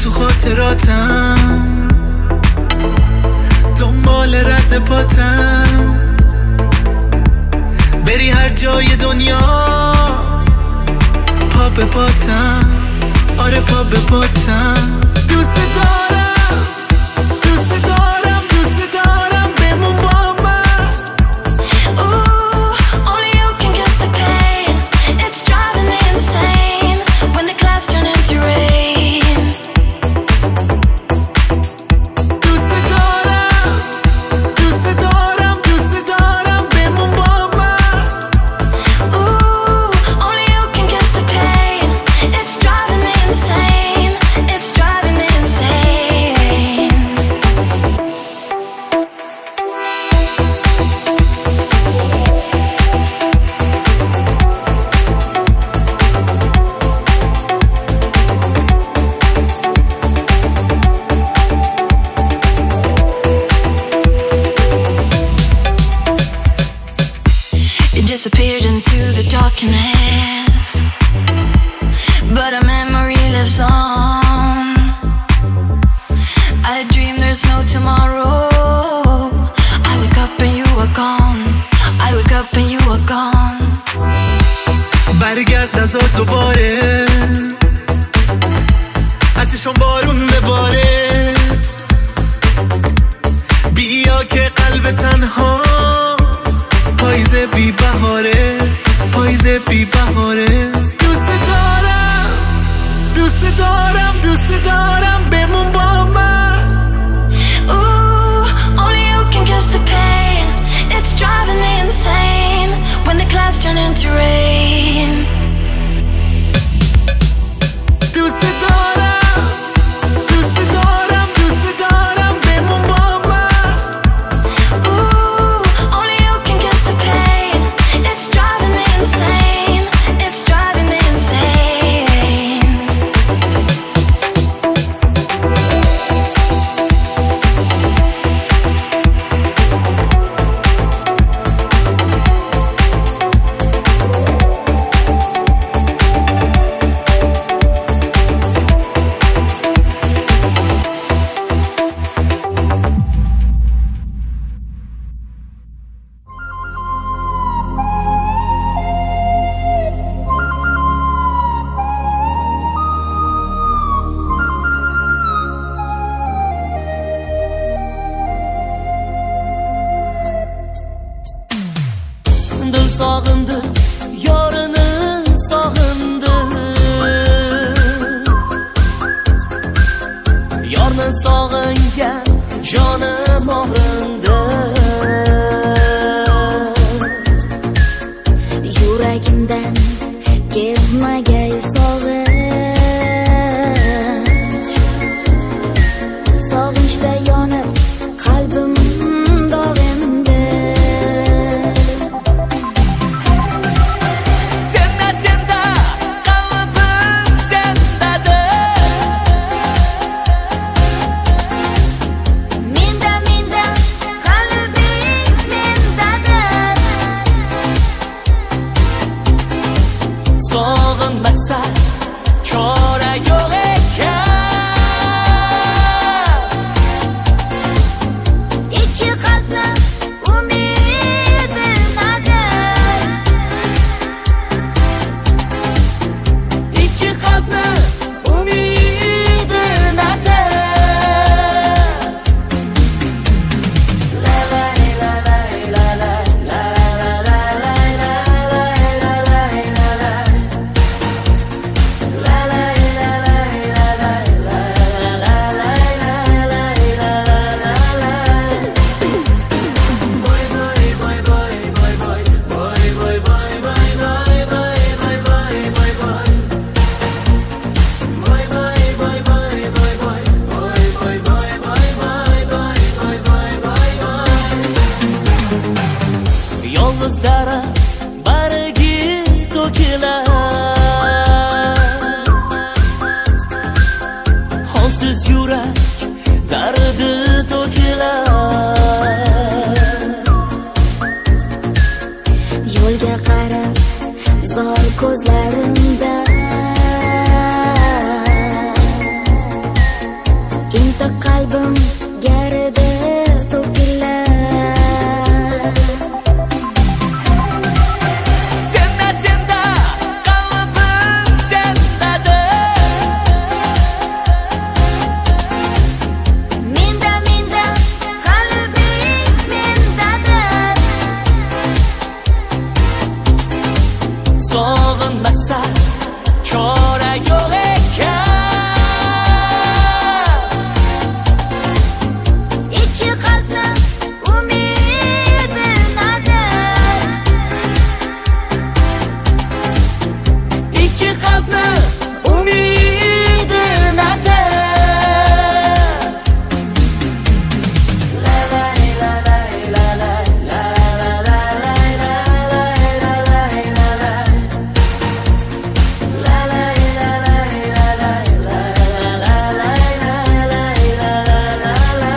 تو خاطراتم، دنبال رد پاتم، بری هر جای دنیا پا به پاتم، آره پا به پاتم. دوست دارم دوست دارم دوست دارم بمون با من. Only you can guess the pain. It's driving me insane when the clouds turn into rain. دوست دارم دوست دارم دوست دارم بمون با من. Only you can guess the pain. It's driving me insane. It's driving me insane. You disappeared into the darkness, but a memory lives on. I dream there's no tomorrow. I wake up and you are gone. I wake up and you are gone. برگرد نزار دوباره، ازشون بارون بباره، بیا که قلب تنها پاییز بی بهاره، پاییز بی بهاره. دوست دارم دوست دارم دوست دارم بمون با من. Only you can guess the pain. It's driving me insane when the clouds turn into rain. دوست دارم دوست دارم دوست دارم بمون با من. Only you can guess the pain. It's driving me insane. It's driving me insane. Dil sog'indi, yorini sog'indi, yorni sog'ingan jonim og'rindi. Yuragimdan ketmagay sog'inch, sog'inchda yonib qalbim dog'indi. Senda senda qalbim sendadir, Menda menda qalbing mendadir. sog'inmasa chora yo'q ekan. Ikki qalbni umidi nadir. Ikki qalbni umidi nadir. La la la la la la la la la la la la la. Yolg'iz daraxt bargi to'kilar, holsiz yurak dardi to'kilar. Yo'lga qarab zor ko'zlarimda sog'inmasa chora yo'q ekan. ikki qalbni umidi nadar, ikki qalbni umidi nadar. La la la la la la la la la la la la la. La la la la la la la la la.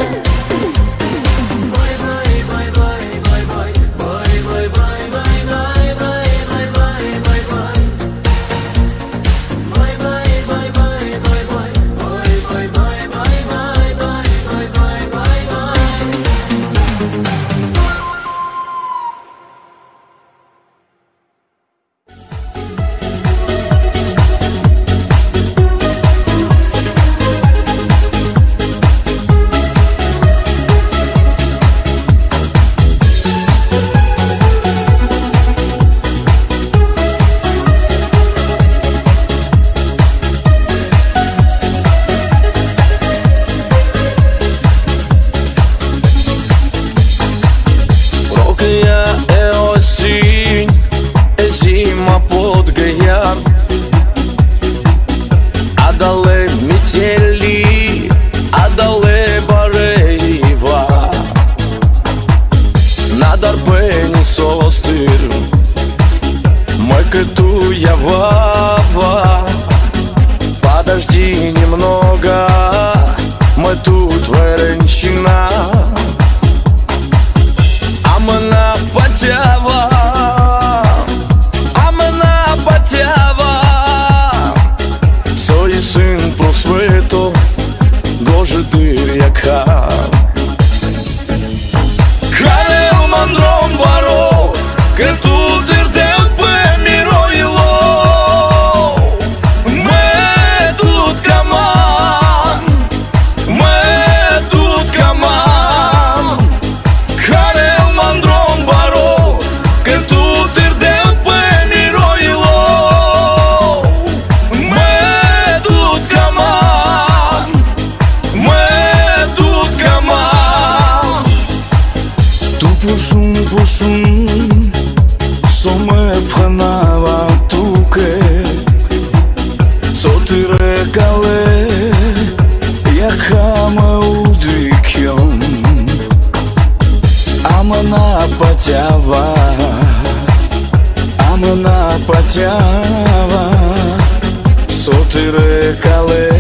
Boy boy boy boy boy boy boy boy boy boy boy boy boy boy boy boy. Boy boy boy boy boy boy boy boy boy boy boy boy boy boy boy. Рокая осінь, зима подгоят, а дале метели, а дале барева. На дарпені состир, мы катуя вава. Подожди немного, мы тут веренчина. Амана потява, амана потява. Сой син просвито, гоже дир'яка. Ханел мандром баро, que tu terdeu pe miroilo. Me tut kaman, me tut kaman. Ханел мандром баро, que tu terdeu pe miroilo. Me tut kaman, me tut kaman. Tu pushun pushun, so me prenava tu che, so ti regale, яка me udikjon. Amana потява, amana потява, so ti regale,